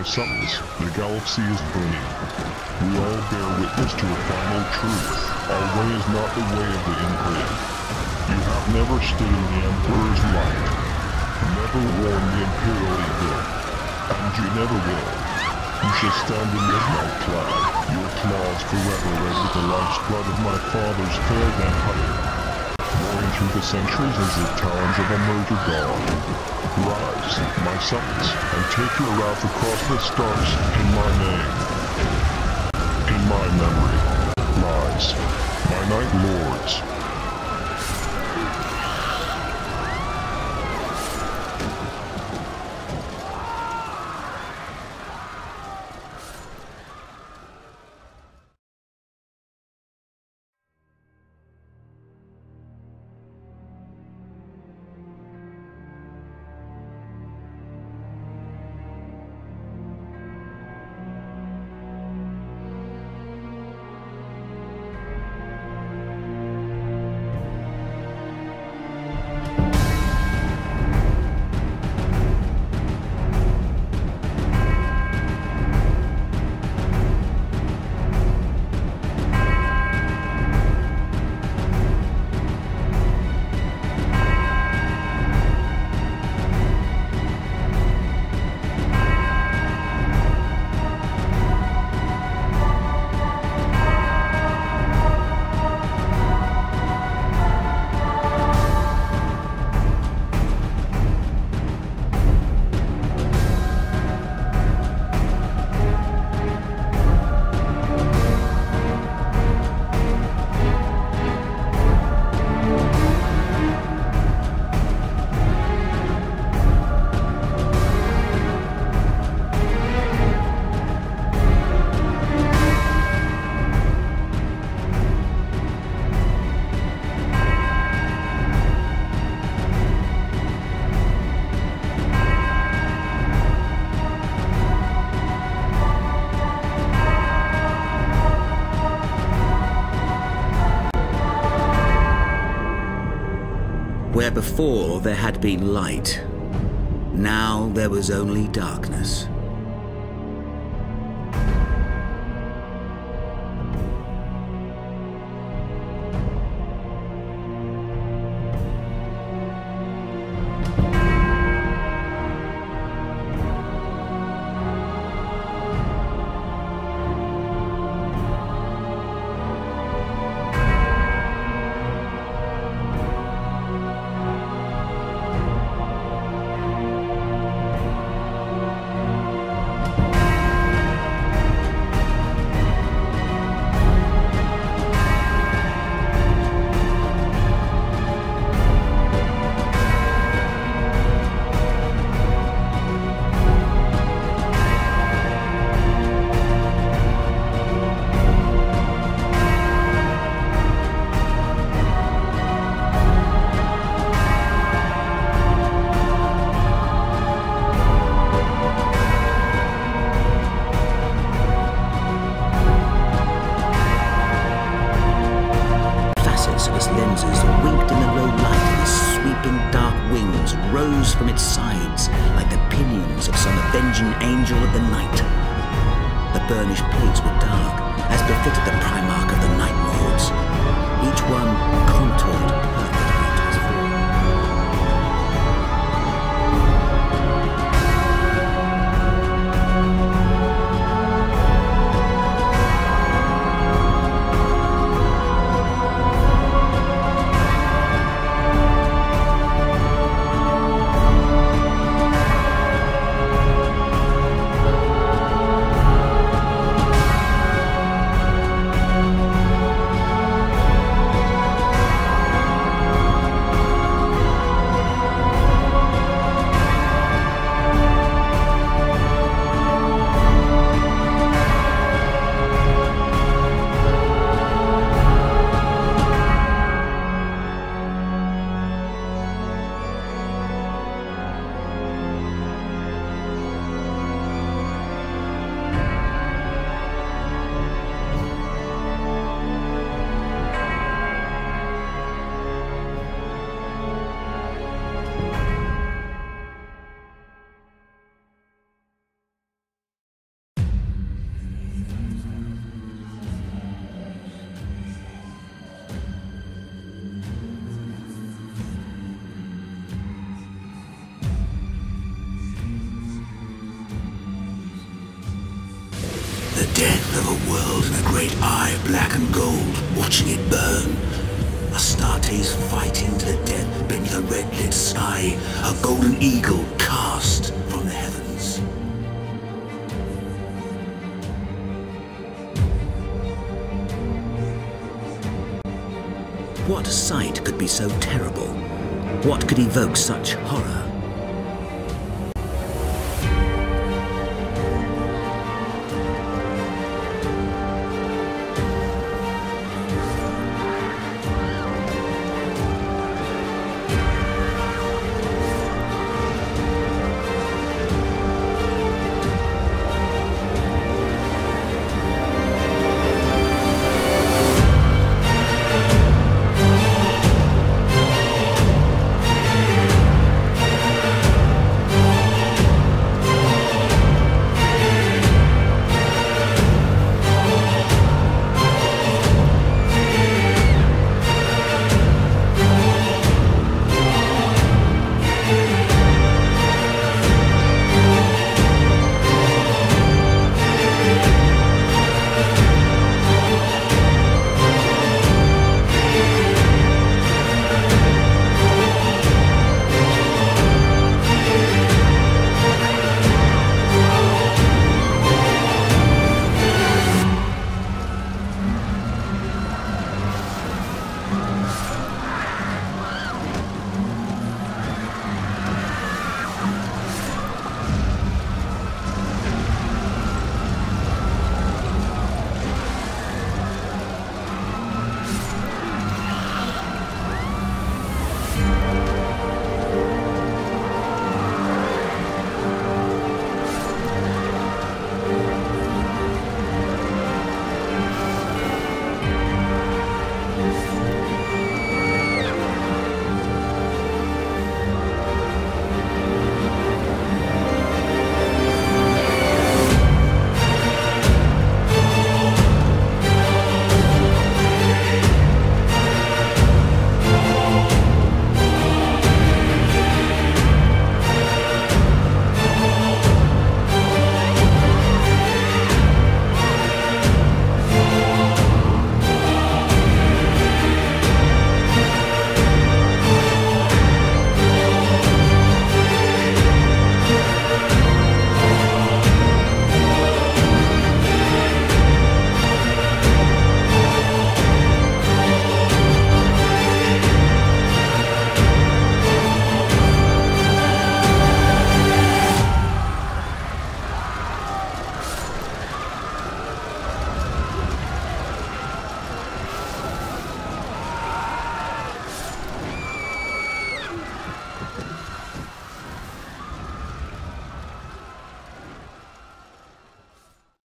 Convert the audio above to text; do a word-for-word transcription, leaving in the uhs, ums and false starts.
My sons, the galaxy is burning. We all bear witness to a final truth. Our way is not the way of the incarnate. You have never stood in the Emperor's light, never worn the Imperial eagle, and you never will. You shall stand in midnight clad, your claws forever red with the life's blood of my father's failed empire, roaring through the centuries as the talons of a murdered god. Rise, my sons, and take your wrath across the stars in my name. In my memory. Rise, my night lords. Where before there had been light, now there was only darkness. From its sides, like the pinions of some avenging angel of the night. The burnished plates were dark, as befitted the Primarch of the Night Lords, each one contoured perfectly to his form. death of a world in a great eye, black and gold, watching it burn. Astartes fighting to the death beneath a red-lit sky, a golden eagle cast from the heavens. What sight could be so terrible? What could evoke such horror?